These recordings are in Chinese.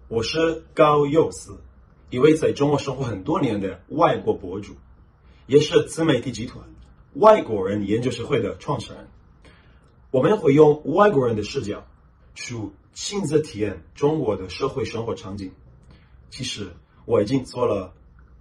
我是高佑思，一位在中国生活很多年的外国博主，也是自媒体集团外国人研究社会的创始人。我们会用外国人的视角去亲自体验中国的社会生活场景。其实我已经做了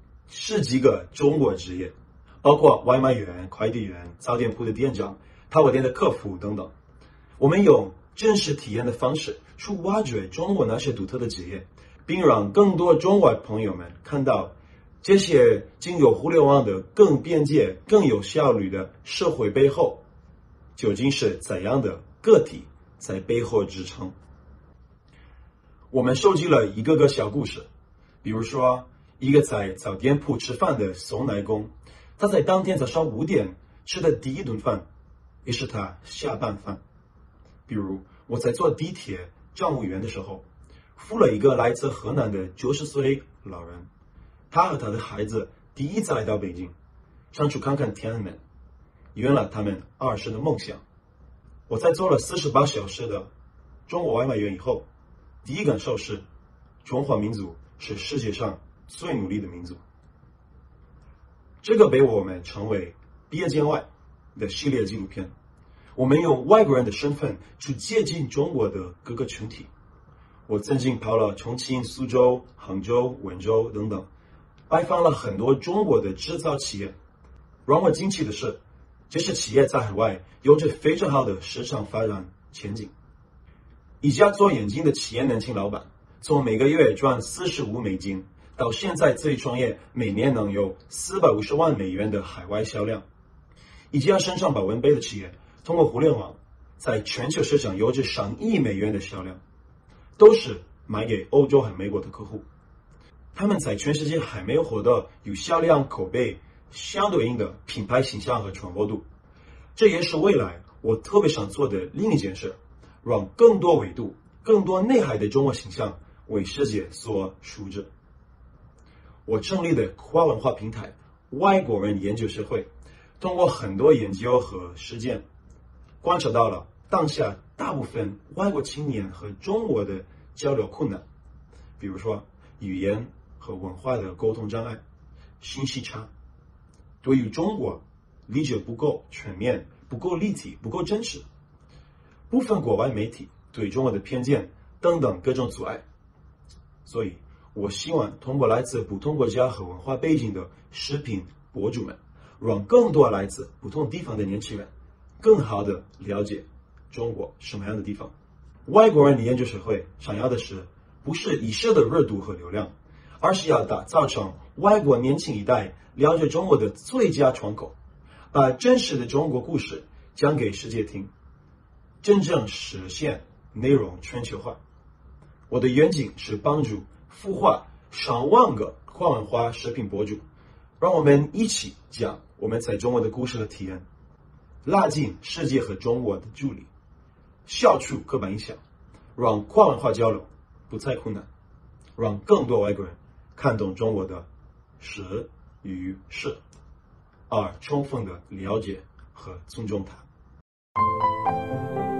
10几个中国职业，包括外卖员、快递员、早点铺的店长、淘宝店的客服等等。我们用真实体验的方式去挖掘中国那些独特的职业，并让更多中外朋友们看到这些经由互联网的更便捷、更有效率的社会背后，究竟是怎样的个体在背后支撑。我们收集了一个个小故事，比如说一个在早点铺吃饭的送奶工，他在当天早上5点吃的第一顿饭，也是他下班饭。比如我在坐地铁站务员的时候，扶了一个来自河南的90岁老人，他和他的孩子第一次来到北京，想去看看天安门，圆了他们儿时的梦想。我在做了48小时的中国外卖员以后，第一感受是中华民族是世界上最努力的民族。这个被我们称为别见外的系列纪录片，我们用外国人的身份去接近中国的各个群体。我曾经跑了重庆、苏州、杭州、温州等等，拜访了很多中国的制造企业。让我惊奇的是，这些企业在海外有着非常好的市场发展前景。一家做眼镜的企业年轻老板，从每个月赚45美金，到现在自己创业，每年能有450万美元的海外销量。一家生产保温杯的企业，通过互联网，在全球市场有着上亿美元的销量，都是卖给欧洲和美国的客户。他们在全世界还没有获得有销量、口碑相对应的品牌形象和传播度。这也是未来我特别想做的另一件事，让更多维度、更多内涵的中国形象为世界所熟知。我成立的跨文化平台外国人研究社会，通过很多研究和实践，观察到了当下大部分外国青年和中国的交流困难，比如说语言和文化的沟通障碍、信息差，对于中国理解不够全面、不够立体、不够真实，部分国外媒体对中国的偏见等等各种阻碍。所以我希望通过来自不同国家和文化背景的视频博主们，让更多来自不同地方的年轻人更好的了解中国什么样的地方。外国人的研究社会想要的是不是一时的热度和流量，而是要打造成外国年轻一代了解中国的最佳窗口，把真实的中国故事讲给世界听，真正实现内容全球化。我的愿景是帮助孵化上万个跨文化视频博主，让我们一起讲我们在中国的故事和体验，拉近世界和中国的距离，消除刻板印象，让跨文化交流不再困难，让更多外国人看懂中国的实与是，而充分的了解和尊重它。